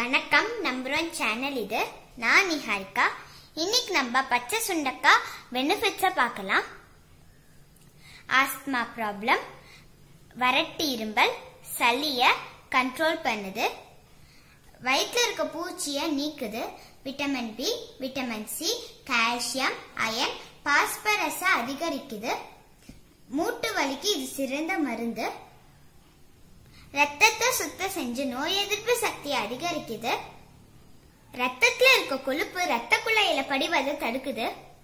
வணக்கம். Number 1 channel இது. நான் நிஹாரிகா. இன்னைக்கு நம்ம பச்சை சுண்டக்காய் பெனிஃபிட்ஸை பார்க்கலாம். ஆஸ்துமா ப்ராப்ளம், வறட்டு இரும்பல், சளியை கண்ட்ரோல் பண்ணுது, வயிற்றுல இருக்க பூச்சியை நீக்குது, vitamin B, vitamin C, calcium, iron, பாஸ்பரஸை அதிகரிக்குது, மூட்டு வலிக்கு இது சிறந்த மருந்து, ரத்தத்தை சுத்தம் செஞ்சு நோய் எதிர்ப்பு சக்தியை அதிகரிக்குது, ரத்தத்துல இருக்க கொழுப்பு ரத்த குழாயில படிவதை தடுக்குது,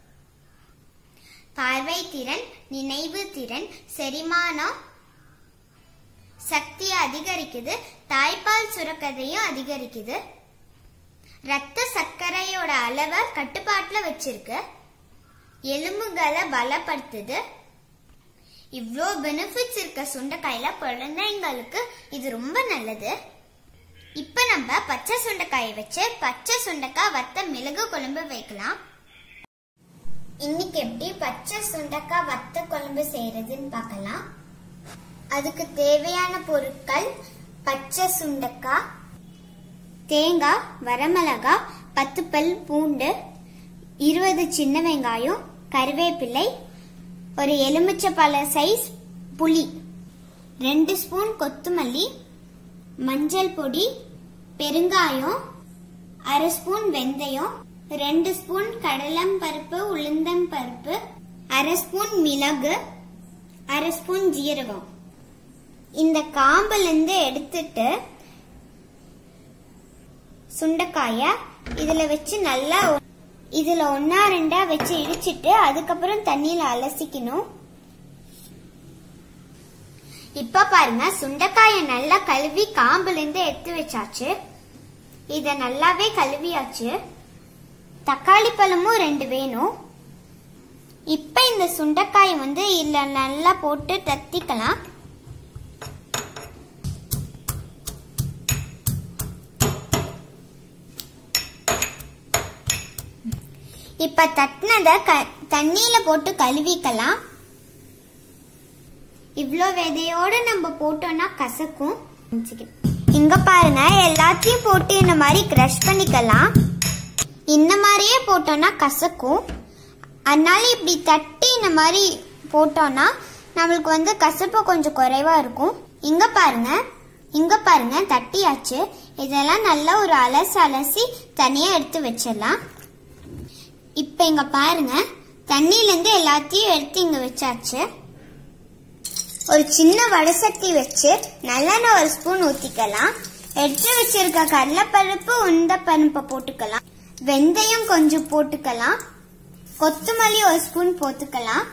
பார்வை திறன், நினைவு திறன், செரிமானம் சக்தியை அதிகரிக்குது, தாய்ப்பால் சுரக்கதையும் அதிகரிக்குது, ரத்த சர்க்கரையோட அளவை கட்டுப்பாட்டுல வச்சிருக்கு, எலும்புகளை பலப்படுத்துது. இவ்ளோ பெனிஃபிட்ஸ் இருக்க சுண்டைக்காயில குழந்தைங்களுக்கு இது ரொம்ப நல்லது. இப்ப நம்ம பச்சை சுண்டைக்காயை வச்சு பச்சை சுண்டைக்காய் வத்த மிளகு குழம்பு வைக்கலாம். இன்னைக்கு எப்படி பச்சை சுண்டைக்காய் வத்த குழம்பு செய்யறதுன்னு பார்க்கலாம். அதுக்கு தேவையான பொருட்கள்: பச்சை சுண்டைக்காய், தேங்காய், வரமிளகாய், 10 பல் பூண்டு, 20 சின்ன வெங்காயம், கருவேப்பிலை, ஒரு எலுமிச்சைப்பழ சைஸ் புளி, 2 ஸ்பூன் கொத்தமல்லி, மஞ்சள் பொடி, பெருங்காயம், 1/2 ஸ்பூன் வெந்தயம், 2 ஸ்பூன் கடலம் பருப்பு, உளுந்தம் பருப்பு, 1/2 ஸ்பூன் மிளகு, 1/2 ஸ்பூன் ஜீரகம். இந்த காம்புல இருந்து எடுத்துட்டு சுண்டைக்காய இதுல வச்சு நல்லா இதுல 1-2 வச்சு இடிச்சிட்டு அதுக்கப்புறம் தண்ணியில அலசிக்கணும். இப்ப பாருங்க, சுண்டைக்காய நல்லா கழுவி காம்புல இருந்து எடுத்து வச்சாச்சு. இத நல்லாவே கழுவியாச்சு. தக்காளி பழமும் 2 வேணும். இப்ப இந்த சுண்டைக்காய இதுல நல்லா போட்டு தத்திக்கலாம். இப்ப தட்டினத தண்ணியில போட்டு கழுவிக்கலாம். இவ்ளோ விதையோட நம்ம போட்டோம்னா கசக்கும். இங்க பாருங்க, எல்லாத்தையும் போட்டு இந்த மாதிரி கிரஷ் பண்ணிக்கலாம். இந்த மாதிரியே போட்டோம்னா கசக்கும். அதனால இப்படி தட்டி இந்த மாதிரி போட்டோம்னா நம்மளுக்கு கசப்பு கொஞ்சம் குறைவா இருக்கும். இங்க பாருங்க தட்டியாச்சு. இதெல்லாம் நல்லா ஒரு அலசி தனியா எடுத்து வச்சிடலாம். இப்ப இங்க பாருங்க, தண்ணியில இருந்து எல்லாத்தையும் எடுத்து இங்க வச்சாச்சு. ஒரு சின்ன வடசட்டி வச்சு நல்லெண்ணெய் 1 ஸ்பூன் ஊத்திக்கலாம். எடுத்து வச்சிருக்க கடலைப்பருப்பு, உளுந்தப்பருப்பு போட்டுக்கலாம். வெந்தயம் கொஞ்சம் போட்டுக்கலாம். கொத்தமல்லி 1 ஸ்பூன் போட்டுக்கலாம்.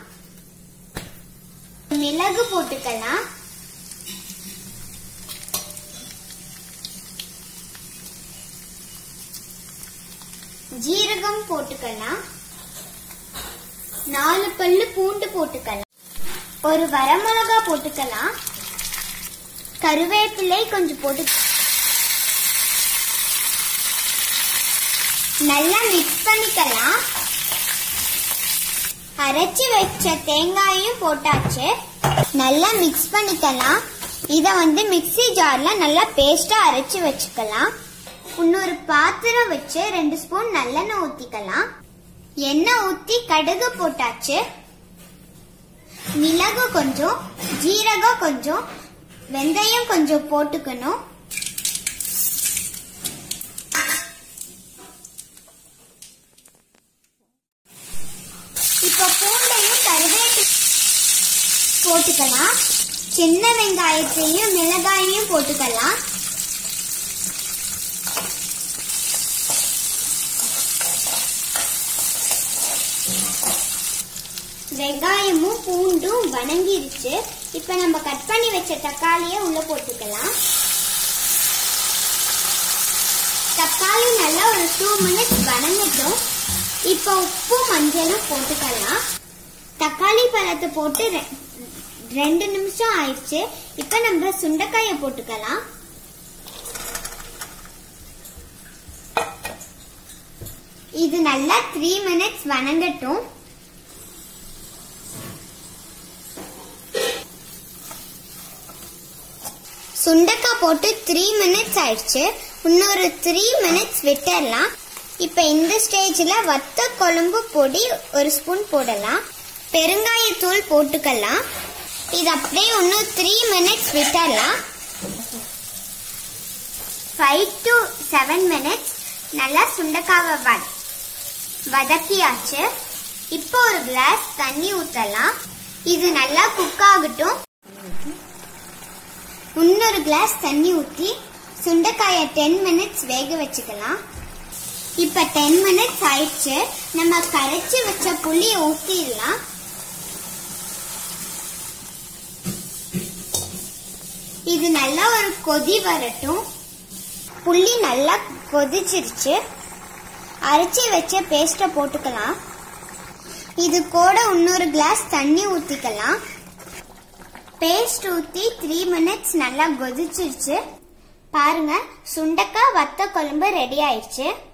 மிளகு போட்டுக்கலாம். ஜீரகம் போட்டுக்கலாம். 4 பல்லு பூண்டு போட்டுக்கலாம். ஒரு வரமிளகா போட்டுக்கலாம். கருவேப்பிலை கொஞ்சம் போட்டு நல்லா மிக்ஸ் பண்ணிக்கலாம். அரைச்சி வச்ச தேங்காயும் போட்டாச்சு. நல்லா மிக்ஸ் பண்ணிக்கலாம். இத மிக்ஸி ஜார்ல நல்லா பேஸ்டா அரைச்சி வச்சுக்கலாம். இன்னொரு பாத்திரம் வச்சு 2 ஸ்பூன் நல்லெண்ணெய் ஊத்திக்கலாம். எண்ணெய் ஊத்தி கடுகு போட்டாச்சு. மிளகு கொஞ்சம், ஜீரகம் கொஞ்சம், வெந்தயம் கொஞ்சம் போட்டுக்கணும். இப்ப பூண்டையும் கருவேப்பிலை போட்டுக்கலாம். சின்ன வெங்காயத்தையும் மிளகாயையும் போட்டுக்கலாம். வெங்காயமும் பூண்டும் வணங்கிருச்சு. இப்ப நம்ம கட் பண்ணி வச்ச தக்காளியை உள்ள போட்டுக்கலாம். தக்காளி நல்லா ஒரு 2 மினிட்ஸ் வணங்கட்டும். இப்ப உப்பு மஞ்சளும் போட்டுக்கலாம். தக்காளி பழத்தை போட்டு 2 நிமிஷம் ஆயிடுச்சு. இப்ப நம்ம சுண்டைக்காய போட்டுக்கலாம். இது நல்லா 3 மினிட்ஸ் வணங்கட்டும். சுண்டக்காய் போட்டு 3 மினிட்ஸ் ஆயிடுச்சு. இன்னொரு 3 மினிட்ஸ் விட்டுறலாம். இப்ப இந்த ஸ்டேஜ்ல வத்த குழம்பு பொடி 1 ஸ்பூன் போடலாம். பெருங்காயத்தூள் போட்டுக்கலாம். இது அப்படியே இன்னும் 3 மினிட்ஸ் விட்டுறலாம். 5 to 7 மினிட்ஸ் நல்லா சுண்டக்காவை வதக்கியாச்சு. இப்போ ஒரு கிளாஸ் தண்ணி ஊத்தலாம். இது நல்லா குக் ஆகட்டும். இன்னொரு கிளாஸ் தண்ணி ஊத்தி சுண்டைக்காயை 10 மினிட்ஸ் வேக வச்சுக்கலாம். இப்ப 10 மினிட்ஸ் ஆயிடுச்சு. நம்ம கரைச்சி வச்ச புளியை ஊத்திடலாம். இது நல்லா ஒரு கொதி வரட்டும். புளி நல்லா கொதிச்சிருச்சு. அரைச்சி வச்ச பேஸ்ட போட்டுக்கலாம். இது கூட இன்னொரு கிளாஸ் தண்ணி ஊத்திக்கலாம். பேஸ்ட் ஊத்தி 3 மினிட்ஸ் நல்லா கொதிச்சிருச்சு. பாருங்க, சுண்டக்காய் வத்த குழம்பு ரெடி ஆயிடுச்சு.